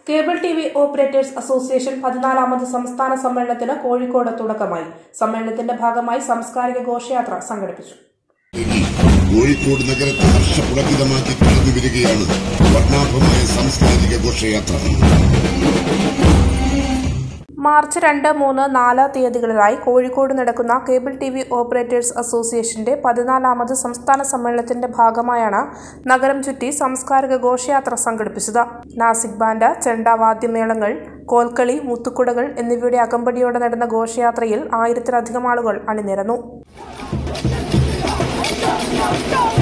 Cable TV operators association 14ാമത് സംസ്ഥാന സമ്മേളനത്തിന് കോഴിക്കോട് തുടക്കമായി. സമ്മേളനത്തിന്റെ ഭാഗമായി സാംസ്കാരിക ഘോഷയാത്ര സംഘടിപ്പിച്ചു. കോഴിക്കോട് നഗരത്തെ ഹർഷപുളകിതമാക്കി കടന്നുവരികയാണ് വർണ്ണാഭമായ സാംസ്കാരിക ഘോഷയാത്ര. മാർച്ച് 2, 3, 4 തീയതികളിലായി കോഴിക്കോട് നടക്കുന്ന കേബിൾ ടിവി ഓപ്പറേറ്റേഴ്സ് അസോസിയേഷന്റെ 14ാമത് സംസ്ഥാന സമ്മേളനത്തിന്റെ ഭാഗമായാണ് നഗരം ചുറ്റി സാംസ്കാരിക ഘോഷയാത്ര സംഘടിപ്പിച്ചത്. നാസിക് ബാൻഡ്, ചെണ്ട വാദ്യമേളങ്ങൾ, കോൽക്കളി, മുത്തുക്കുടകൾ എന്നിവയുടെ അകമ്പടിയോടെ നടന്ന ഘോഷയാത്രയിൽ 1000-ലധികം ആളുകൾ അണിനിരന്നു.